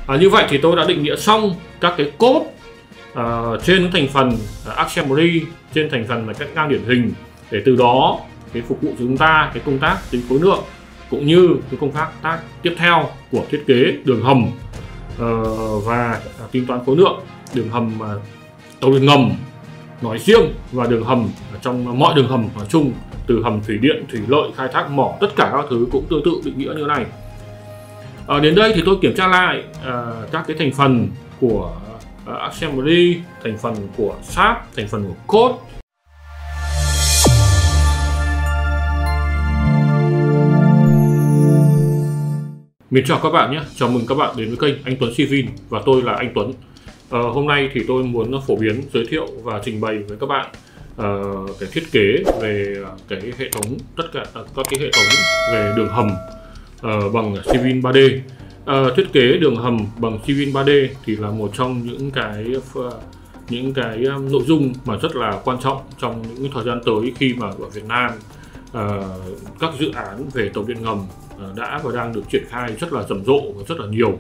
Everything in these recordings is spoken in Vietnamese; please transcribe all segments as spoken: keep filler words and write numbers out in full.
À, như vậy thì tôi đã định nghĩa xong các cái cốt uh, trên thành phần uh, assembly, trên thành phần là các ngang điển hình, để từ đó cái phục vụ cho chúng ta cái công tác tính khối lượng cũng như cái công tác tiếp theo của thiết kế đường hầm uh, và tính toán khối lượng đường hầm uh, tàu điện ngầm nói riêng và đường hầm trong mọi đường hầm nói chung, từ hầm thủy điện, thủy lợi, khai thác mỏ, tất cả các thứ cũng tương tự định nghĩa như này. À, đến đây thì tôi kiểm tra lại à, các cái thành phần của à, assembly, thành phần của sáp, thành phần của code. Mình chào các bạn nhé, chào mừng các bạn đến với kênh Anh Tuấn Civil và tôi là anh Tuấn. À, hôm nay thì tôi muốn phổ biến, giới thiệu và trình bày với các bạn à, cái thiết kế về cái hệ thống, tất cả các cái hệ thống về đường hầm Uh, bằng Civil ba D. Uh, thiết kế đường hầm bằng Civil ba D thì là một trong những cái uh, những cái um, nội dung mà rất là quan trọng trong những thời gian tới, khi mà ở Việt Nam uh, các dự án về tàu điện ngầm uh, đã và đang được triển khai rất là rầm rộ và rất là nhiều.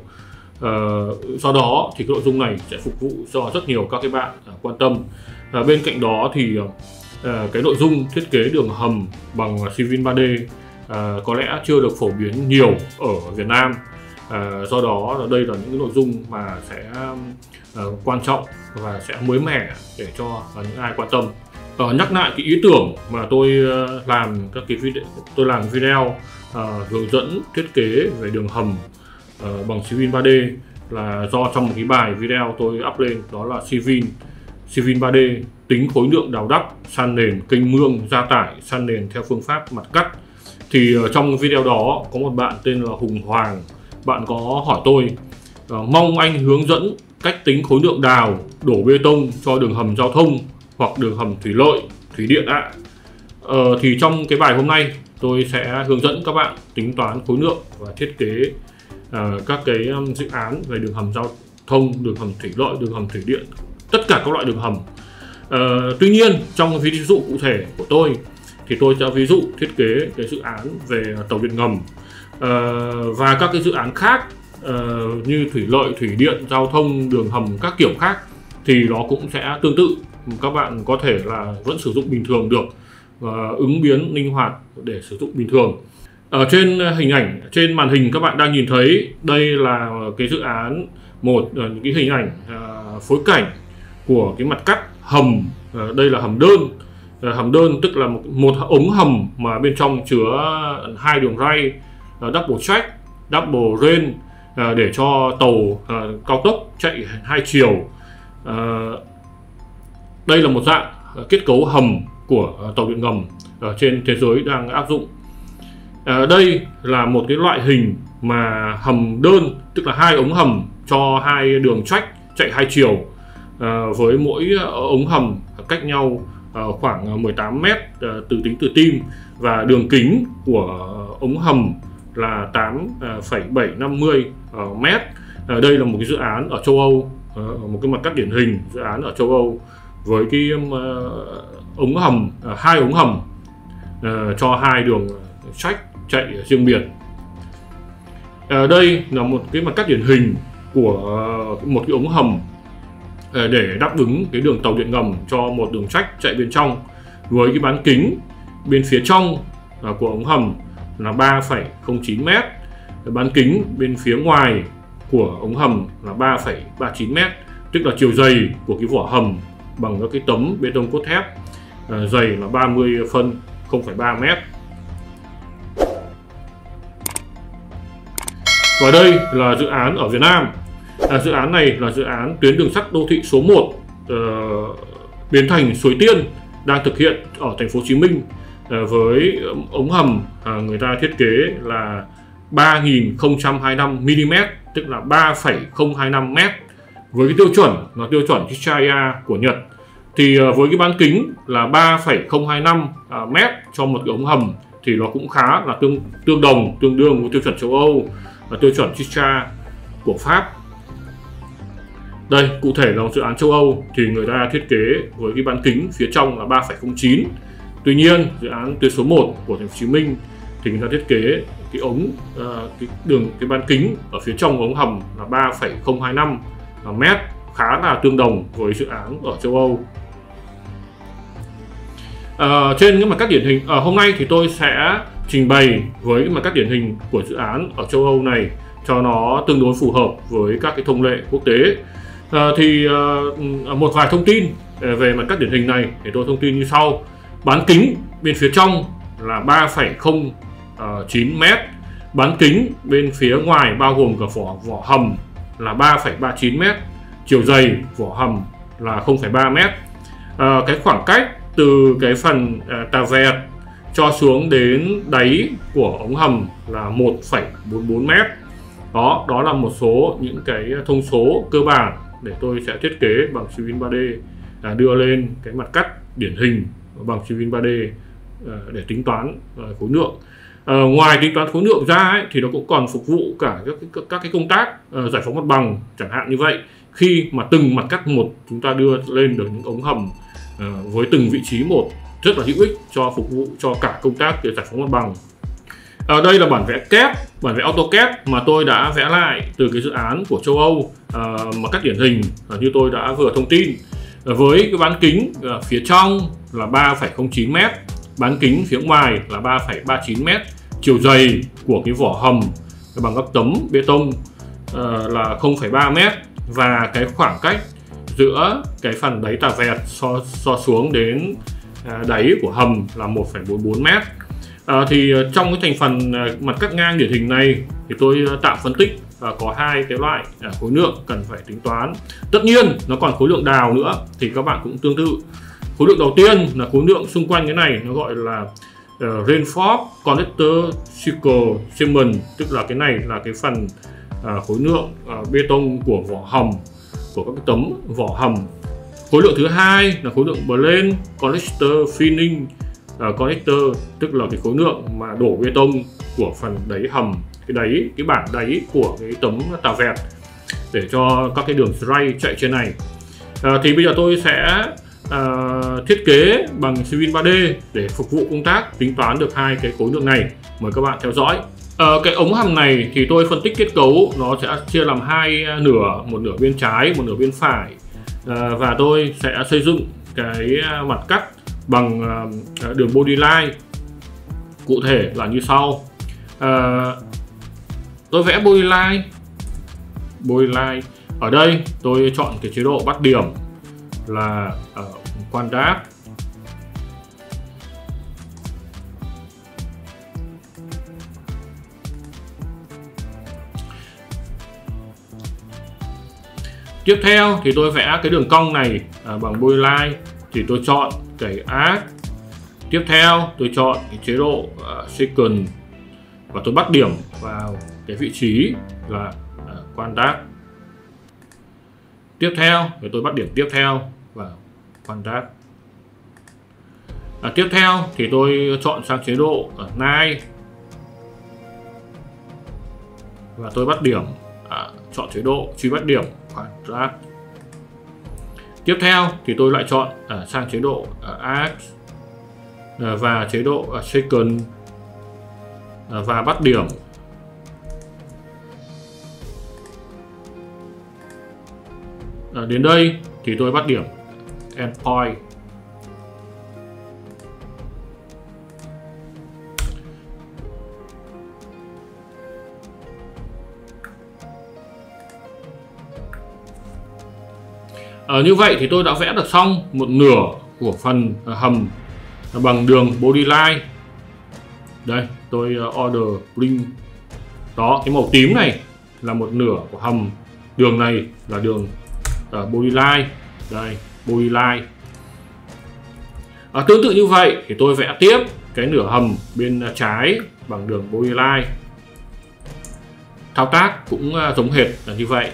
Uh, do đó thì cái nội dung này sẽ phục vụ cho rất nhiều các cái bạn uh, quan tâm. Uh, bên cạnh đó thì uh, cái nội dung thiết kế đường hầm bằng Civil ba D À, có lẽ chưa được phổ biến nhiều ở Việt Nam, à, do đó đây là những nội dung mà sẽ à, quan trọng và sẽ mới mẻ để cho à, những ai quan tâm. À, nhắc lại cái ý tưởng mà tôi à, làm các cái video, tôi làm video à, hướng dẫn thiết kế về đường hầm à, bằng Civil ba D là do trong một cái bài video tôi up lên, đó là Civil Civil ba D tính khối lượng đào đắp, san nền, kênh mương, gia tải, san nền theo phương pháp mặt cắt. Thì trong video đó có một bạn tên là Hùng Hoàng, bạn có hỏi tôi uh, mong anh hướng dẫn cách tính khối lượng đào, đổ bê tông cho đường hầm giao thông hoặc đường hầm thủy lợi, thủy điện ạ. À. Uh, thì trong cái bài hôm nay tôi sẽ hướng dẫn các bạn tính toán khối lượng và thiết kế uh, các cái um, dự án về đường hầm giao thông, đường hầm thủy lợi, đường hầm thủy điện, tất cả các loại đường hầm. Uh, tuy nhiên trong ví dụ cụ thể của tôi thì tôi sẽ ví dụ thiết kế cái dự án về tàu điện ngầm uh, và các cái dự án khác uh, như thủy lợi, thủy điện, giao thông, đường hầm các kiểu khác, thì nó cũng sẽ tương tự. Các bạn có thể là vẫn sử dụng bình thường được, uh, ứng biến linh hoạt để sử dụng bình thường. Ở trên hình ảnh, trên màn hình các bạn đang nhìn thấy đây là cái dự án, một uh, những cái hình ảnh uh, phối cảnh của cái mặt cắt hầm. Uh, đây là hầm đơn. Hầm đơn tức là một, một ống hầm mà bên trong chứa hai đường ray uh, double track, double rail uh, để cho tàu uh, cao tốc chạy hai chiều. Uh, đây là một dạng uh, kết cấu hầm của uh, tàu điện ngầm uh, trên thế giới đang áp dụng. Uh, đây là một cái loại hình mà hầm đơn, tức là hai ống hầm cho hai đường track chạy hai chiều, uh, với mỗi ống hầm cách nhau Uh, khoảng mười tám mét uh, từ tính từ tim, và đường kính của ống hầm là tám phẩy bảy năm mươi uh, mét. Uh, đây là một cái dự án ở châu Âu, uh, một cái mặt cắt điển hình dự án ở châu Âu với cái um, uh, ống hầm, uh, hai ống hầm uh, cho hai đường track chạy riêng biệt. Uh, đây là một cái mặt cắt điển hình của uh, một cái ống hầm để đáp ứng cái đường tàu điện ngầm cho một đường track chạy bên trong, với cái bán kính bên phía trong của ống hầm là ba phẩy không chín mét, bán kính bên phía ngoài của ống hầm là ba phẩy ba chín mét, tức là chiều dày của cái vỏ hầm bằng các cái tấm bê tông cốt thép, dày là ba mươi phân, không phẩy ba mét. Và đây là dự án ở Việt Nam. À, dự án này là dự án tuyến đường sắt đô thị số một uh, Bến Thành Suối Tiên đang thực hiện ở thành phố Hồ Chí Minh, uh, với ống hầm uh, người ta thiết kế là ba nghìn không trăm hai mươi lăm mi li mét, tức là ba phẩy không hai năm mét, với cái tiêu chuẩn là tiêu chuẩn Chishaya của Nhật. Thì uh, với cái bán kính là ba phẩy không hai năm uh, mét cho một cái ống hầm thì nó cũng khá là tương tương đồng, tương đương với tiêu chuẩn châu Âu và tiêu chuẩn Chishaya của Pháp. Đây, cụ thể là một dự án châu Âu thì người ta thiết kế với cái bán kính phía trong là ba phẩy không chín. Tuy nhiên, dự án tuyến số một của thành phố Hồ Chí Minh thì người ta thiết kế cái ống uh, cái đường cái bán kính ở phía trong ống hầm là ba phẩy không hai năm mét, khá là tương đồng với dự án ở châu Âu. Uh, trên cái mặt cắt điển hình uh, hôm nay thì tôi sẽ trình bày với cái mặt cắt điển hình của dự án ở châu Âu này cho nó tương đối phù hợp với các cái thông lệ quốc tế. Uh, thì uh, một vài thông tin về mặt cắt điển hình này thì tôi thông tin như sau. Bán kính bên phía trong là ba phẩy không chín mét, bán kính bên phía ngoài bao gồm cả vỏ vỏ hầm là ba phẩy ba chín mét, chiều dày vỏ hầm là không phẩy ba mét. À, cái khoảng cách từ cái phần à, tà vẹt cho xuống đến đáy của ống hầm là một phẩy bốn bốn mét. Đó, đó là một số những cái thông số cơ bản để tôi sẽ thiết kế bằng Civil ba D, à, đưa lên cái mặt cắt điển hình bằng Civil ba D à, để tính toán à, khối lượng. À, ngoài tính toán khối lượng ra ấy, thì nó cũng còn phục vụ cả các, các, các cái công tác à, giải phóng mặt bằng, chẳng hạn như vậy. Khi mà từng mặt cắt một chúng ta đưa lên được những ống hầm à, với từng vị trí một rất là hữu ích cho phục vụ cho cả công tác để giải phóng mặt bằng. Ở đây là bản vẽ kép, bản vẽ AutoCAD mà tôi đã vẽ lại từ cái dự án của châu Âu à, mà cắt điển hình à, như tôi đã vừa thông tin. À, với cái bán kính à, phía trong là ba phẩy không chín mét, bán kính phía ngoài là ba phẩy ba chín mét, chiều dày của cái vỏ hầm bằng các tấm bê tông uh, là không phẩy ba mét, và cái khoảng cách giữa cái phần đáy tà vẹt so, so xuống đến uh, đáy của hầm là một phẩy bốn bốn mét. Uh, thì uh, trong cái thành phần uh, mặt cắt ngang điển hình này thì tôi uh, tạm phân tích uh, có hai cái loại uh, khối lượng cần phải tính toán. Tất nhiên nó còn khối lượng đào nữa thì các bạn cũng tương tự. Khối lượng đầu tiên là khối lượng xung quanh cái này, nó gọi là uh, Reinforced Connector Circle Cement, tức là cái này là cái phần uh, khối lượng uh, bê tông của vỏ hầm, của các cái tấm vỏ hầm. Khối lượng thứ hai là khối lượng Plain Connector Filling uh, Connector, tức là cái khối lượng mà đổ bê tông của phần đáy hầm, cái đáy, cái bản đáy của cái tấm tà vẹt để cho các cái đường stray chạy trên này. Uh, thì bây giờ tôi sẽ Uh, thiết kế bằng Civil ba D để phục vụ công tác tính toán được hai cái khối lượng này. Mời các bạn theo dõi. Uh, cái ống hầm này thì tôi phân tích kết cấu nó sẽ chia làm hai nửa, một nửa bên trái, một nửa bên phải, uh, và tôi sẽ xây dựng cái mặt cắt bằng uh, đường body line. Cụ thể là như sau. Uh, tôi vẽ body line, body line ở đây tôi chọn cái chế độ bắt điểm là ở quan đáp. Tiếp theo thì tôi vẽ cái đường cong này à, bằng body line thì tôi chọn cái arc. Tiếp theo tôi chọn cái chế độ uh, second và tôi bắt điểm vào cái vị trí là uh, quan đáp. Tiếp theo thì tôi bắt điểm tiếp theo vào quan đáp. À, tiếp theo thì tôi chọn sang chế độ ở nine và tôi bắt điểm, à, chọn chế độ truy bắt điểm quadrat. Tiếp theo thì tôi lại chọn à, sang chế độ à, arc à, và chế độ à, second à, và bắt điểm. À, đến đây thì tôi bắt điểm endpoint. À, như vậy thì tôi đã vẽ được xong một nửa của phần hầm bằng đường body line. Đây, tôi order bring. Đó, cái màu tím này là một nửa của hầm, đường này là đường uh, body line. Đây, body line. À, tương tự như vậy thì tôi vẽ tiếp cái nửa hầm bên trái bằng đường body line. Thao tác cũng uh, giống hệt là như vậy.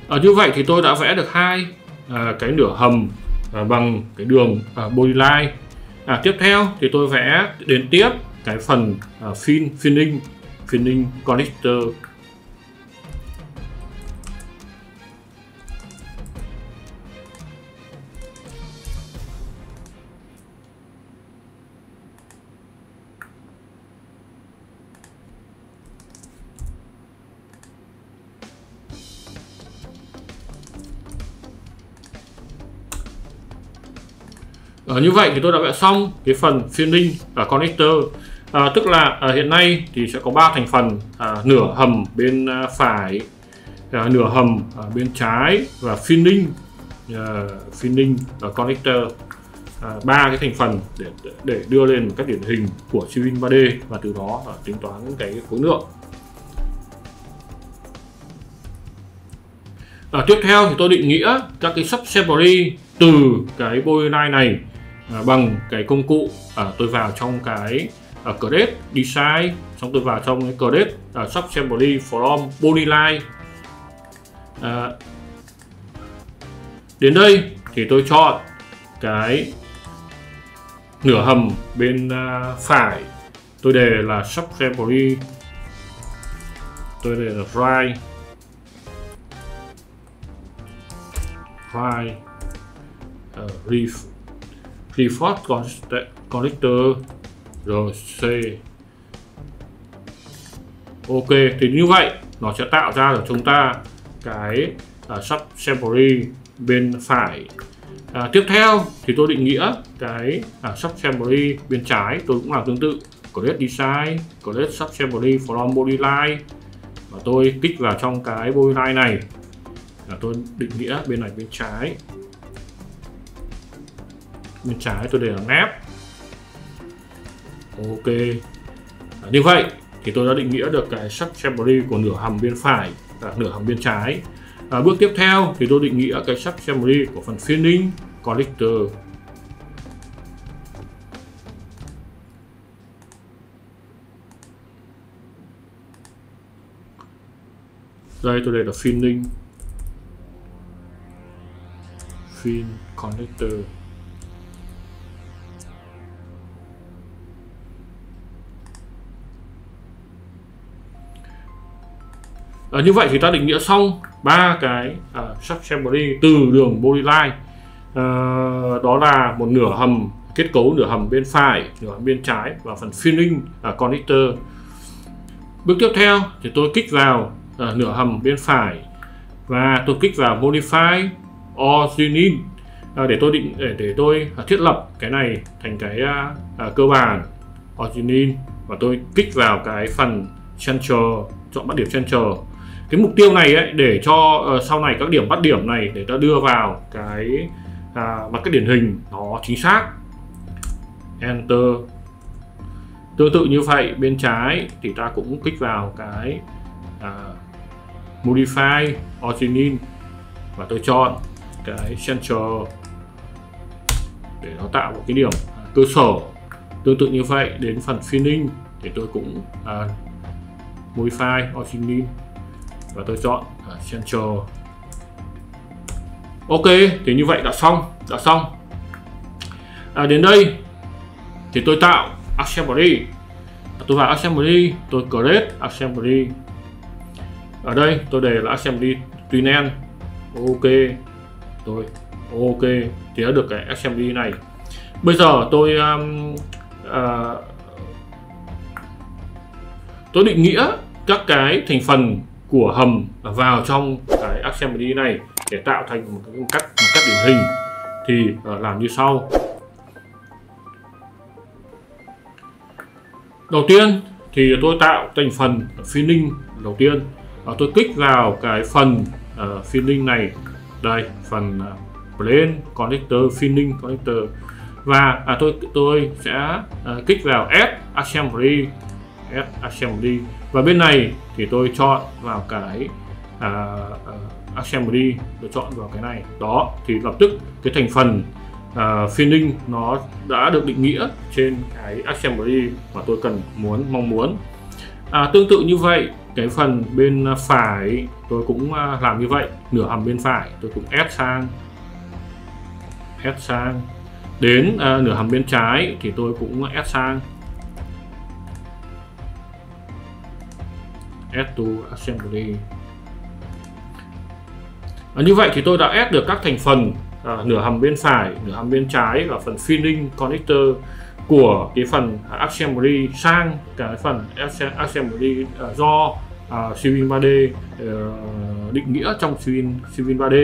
À, như vậy thì tôi đã vẽ được hai à, cái nửa hầm à, bằng cái đường à, polyline. À, tiếp theo thì tôi vẽ đến tiếp cái phần à, fin finning finning connector. À, như vậy thì tôi đã vẽ xong cái phần finning và connector. À, tức là à, hiện nay thì sẽ có ba thành phần, à, nửa hầm bên à, phải, à, nửa hầm à, bên trái và finning à, finning và connector. ba à, cái thành phần để để đưa lên một cách điển hình của Civil ba D và từ đó à, tính toán cái khối lượng. À, tiếp theo thì tôi định nghĩa các cái subassembly từ cái polyline này à, bằng cái công cụ, à, tôi vào trong cái à, create design, xong tôi vào trong cái create à, subassembly from polyline. À, đến đây thì tôi chọn cái nửa hầm bên à, phải, tôi đề là subassembly, tôi đề là right right uh, ref, reinforce connector rồi C. Ok, thì như vậy nó sẽ tạo ra được chúng ta cái uh, subassembly bên phải. À, tiếp theo thì tôi định nghĩa cái uh, subassembly bên trái, tôi cũng làm tương tự, create design, create subassembly from polyline, và tôi kích vào trong cái polyline này. À, tôi định nghĩa bên này bên trái, bên trái tôi để là nép. Ok, à, như vậy thì tôi đã định nghĩa được cái subassembly của nửa hầm bên phải và nửa hầm bên trái. À, bước tiếp theo thì tôi định nghĩa cái subassembly của phần finning connector. Đây tôi để là finning fin connector. À, như vậy thì ta định nghĩa xong ba cái à, subassembly từ đường polyline. À, đó là một nửa hầm, kết cấu nửa hầm bên phải, nửa hầm bên trái và phần finning à, connector. Bước tiếp theo thì tôi kích vào à, nửa hầm bên phải và tôi kích vào modify origin à, để tôi định để để tôi à, thiết lập cái này thành cái à, à, cơ bản origin, và tôi kích vào cái phần center, chọn bắt điểm center. Cái mục tiêu này ấy, để cho uh, sau này các điểm bắt điểm này để ta đưa vào cái à, mặt cái điển hình nó chính xác. Enter. Tương tự như vậy bên trái thì ta cũng kích vào cái à, modify origin và tôi chọn cái center để nó tạo một cái điểm à, cơ sở. Tương tự như vậy đến phần finning thì tôi cũng à, modify origin và tôi chọn à, center. Ok, thì như vậy đã xong, đã xong. À, đến đây thì tôi tạo assembly. Tôi vào assembly, tôi create assembly. Ở đây tôi để là assembly twin end. Ok, tôi ok thì đã được cái assembly này. Bây giờ tôi um, uh, tôi định nghĩa các cái thành phần của hầm vào trong cái assembly này để tạo thành một cái cách một cách điển hình. Thì uh, làm như sau. Đầu tiên thì tôi tạo thành phần finning đầu tiên. Uh, tôi kích vào cái phần uh, finning này, đây phần uh, plane connector finning connector, và à, tôi tôi sẽ uh, kích vào add assembly, add assembly, và bên này thì tôi chọn vào cái uh, uh, assembly, tôi chọn vào cái này. Đó thì lập tức cái thành phần uh, finning nó đã được định nghĩa trên cái assembly mà tôi cần muốn mong muốn. À, tương tự như vậy cái phần bên phải tôi cũng làm như vậy, nửa hầm bên phải tôi cũng ép sang ép sang đến uh, nửa hầm bên trái thì tôi cũng ép sang add to assembly. À, như vậy thì tôi đã add được các thành phần à, nửa hầm bên phải, nửa hầm bên trái và phần filling connector của cái phần assembly sang cái phần assembly uh, do uh, Cvin ba D uh, định nghĩa trong Cvin Cvin ba D.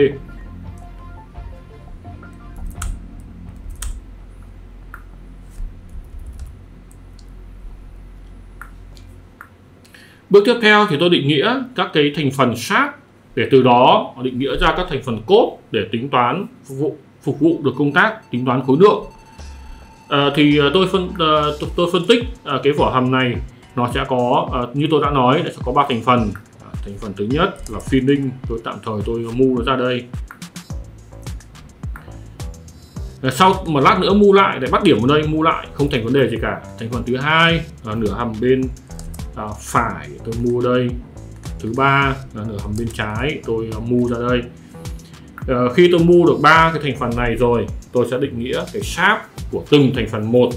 Bước tiếp theo thì tôi định nghĩa các cái thành phần shape để từ đó định nghĩa ra các thành phần code để tính toán phục vụ phục vụ được công tác tính toán khối lượng. À, thì tôi phân uh, tôi phân tích uh, cái vỏ hầm này nó sẽ có uh, như tôi đã nói sẽ có ba thành phần. Thành phần thứ nhất là filling, tôi tạm thời tôi mu nó ra đây. À, sau một lát nữa mu lại để bắt điểm ở đây, mu lại không thành vấn đề gì cả. Thành phần thứ hai là nửa hầm bên À, phải tôi mua đây. Thứ ba là nửa hầm bên trái tôi uh, mua ra đây. À, khi tôi mua được ba cái thành phần này rồi, tôi sẽ định nghĩa cái shape của từng thành phần một.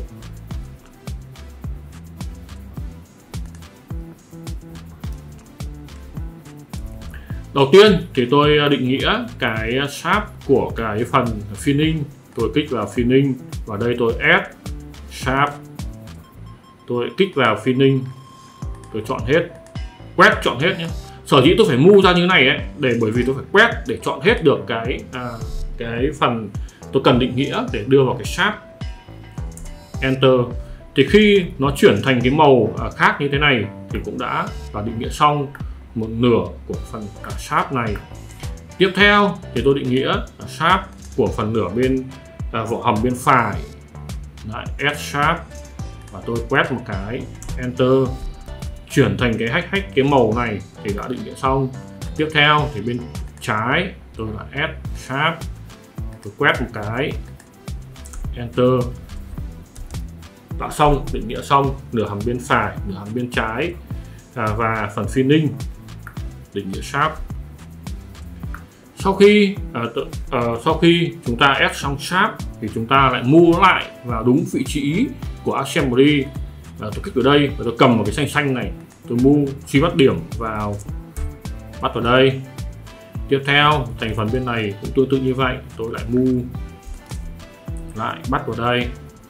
Đầu tiên thì tôi định nghĩa cái shape của cái phần filling. Tôi kích vào filling và đây tôi add shape. Tôi kích vào filling, tôi chọn hết, quét chọn hết nhé. Sở dĩ tôi phải move ra như này ấy, để bởi vì tôi phải quét để chọn hết được cái à, cái phần tôi cần định nghĩa để đưa vào cái shape. Enter. Thì khi nó chuyển thành cái màu à, khác như thế này thì cũng đã là định nghĩa xong một nửa của phần à, shape này. Tiếp theo thì tôi định nghĩa à, shape của phần nửa bên à, vỏ hầm bên phải. Đấy, add shape và tôi quét một cái, enter, chuyển thành cái hack hack cái màu này thì đã định nghĩa xong. Tiếp theo thì bên trái tôi là add shape, tôi quét một cái, enter, đã xong, định nghĩa xong nửa hầm bên phải, nửa hầm bên trái à, và phần filling định nghĩa shape. Sau khi à, tự, à, sau khi chúng ta add xong shape thì chúng ta lại mua lại vào đúng vị trí của assembly. À, tôi kích vào đây và tôi cầm vào cái xanh xanh này, tôi move truy bắt điểm vào, bắt vào đây. Tiếp theo thành phần bên này cũng tương tự như vậy, tôi lại move lại bắt vào đây.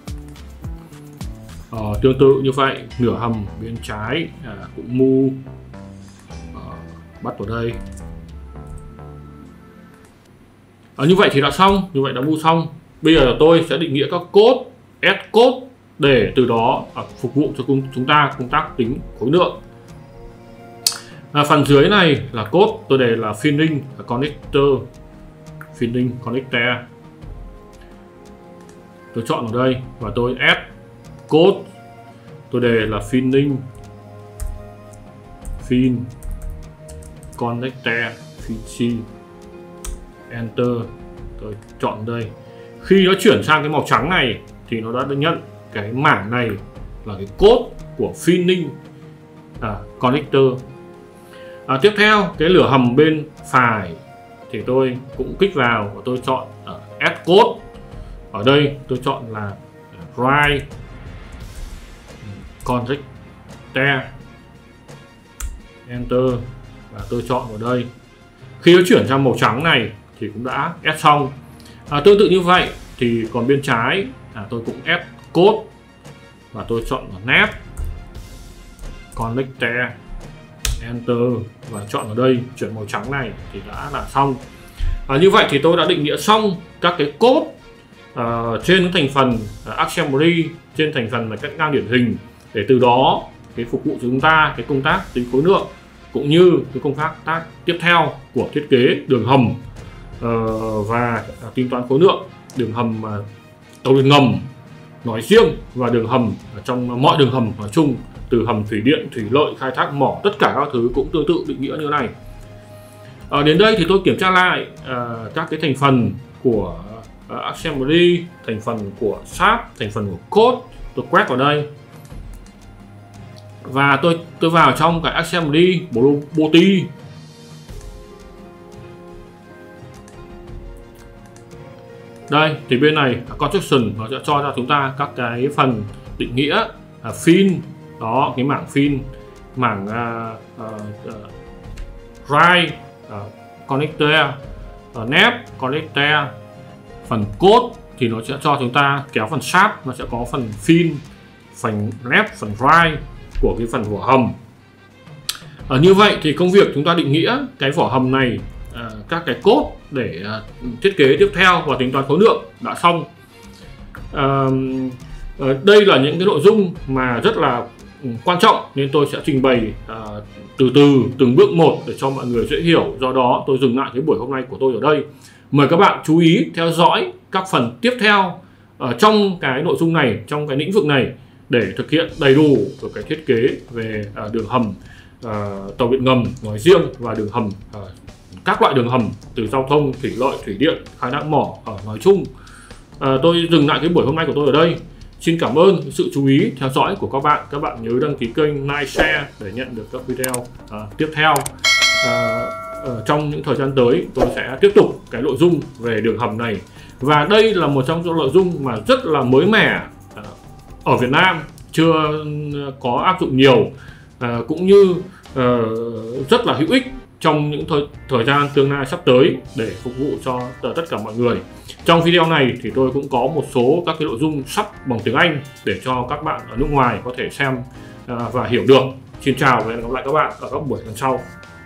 À, tương tự như vậy nửa hầm bên trái à, cũng move à, bắt vào đây. À, như vậy thì đã xong, như vậy đã move xong. Bây giờ tôi sẽ định nghĩa các code, add code để từ đó à, phục vụ cho chúng ta công tác tính khối lượng. À, phần dưới này là code, tôi đề là filling connector, filling connector. Tôi chọn vào đây và tôi add code, tôi đề là filling fin connector fin, enter, tôi chọn đây. Khi nó chuyển sang cái màu trắng này thì nó đã được nhận cái mảng này là cái code của filling à, connector. À, tiếp theo cái lửa hầm bên phải thì tôi cũng kích vào và tôi chọn uh, add code. Ở đây tôi chọn là write connector, enter và tôi chọn vào đây. Khi nó chuyển sang màu trắng này thì cũng đã add xong. À, tương tự như vậy thì còn bên trái à, tôi cũng add code và tôi chọn vào nap connector, enter và chọn vào đây chuyển màu trắng này thì đã là xong. À, như vậy thì tôi đã định nghĩa xong các cái code uh, trên cái thành phần uh, assembly, trên thành phần là các ngang điển hình để từ đó cái phục vụ cho chúng ta cái công tác tính khối lượng cũng như cái công tác tác tiếp theo của thiết kế đường hầm uh, và uh, tính toán khối lượng đường hầm uh, tàu điện ngầm nói riêng và đường hầm trong mọi đường hầm nói chung, từ hầm thủy điện, thủy lợi, khai thác mỏ, tất cả các thứ cũng tương tự định nghĩa như này. À, đến đây thì tôi kiểm tra lại à, các cái thành phần của à, assembly, thành phần của shape, thành phần của code, tôi quét vào đây. và tôi tôi vào trong cái Assembly Body. Đây thì bên này construction nó sẽ cho ra chúng ta các cái phần định nghĩa, à, fin, đó cái mảng fin, mảng uh, uh, uh, drive, uh, connector, uh, nep, connector, phần code thì nó sẽ cho chúng ta kéo phần shaft, nó sẽ có phần fin, phần nep, phần drive của cái phần vỏ hầm. Ở như vậy thì công việc chúng ta định nghĩa cái vỏ hầm này, à, các cái code để à, thiết kế tiếp theo và tính toán khối lượng đã xong. À, à, đây là những cái nội dung mà rất là quan trọng nên tôi sẽ trình bày à, từ từ từng bước một để cho mọi người dễ hiểu. Do đó tôi dừng lại cái buổi hôm nay của tôi ở đây. Mời các bạn chú ý theo dõi các phần tiếp theo ở trong cái nội dung này, trong cái lĩnh vực này, để thực hiện đầy đủ cái thiết kế về à, đường hầm à, tàu điện ngầm nói riêng và đường hầm, à, các loại đường hầm từ giao thông, thủy lợi, thủy điện, khai thác mỏ ở nói chung. À, tôi dừng lại cái buổi hôm nay của tôi ở đây. Xin cảm ơn sự chú ý theo dõi của các bạn. Các bạn nhớ đăng ký kênh, like, share để nhận được các video à, tiếp theo. À, ở trong những thời gian tới tôi sẽ tiếp tục cái nội dung về đường hầm này, và đây là một trong những nội dung mà rất là mới mẻ à, ở Việt Nam, chưa có áp dụng nhiều, à, cũng như à, rất là hữu ích trong những thời, thời gian tương lai sắp tới để phục vụ cho tất cả mọi người. Trong video này thì tôi cũng có một số các cái nội dung sắp bằng tiếng Anh để cho các bạn ở nước ngoài có thể xem à, và hiểu được. Xin chào và hẹn gặp lại các bạn ở các buổi lần sau.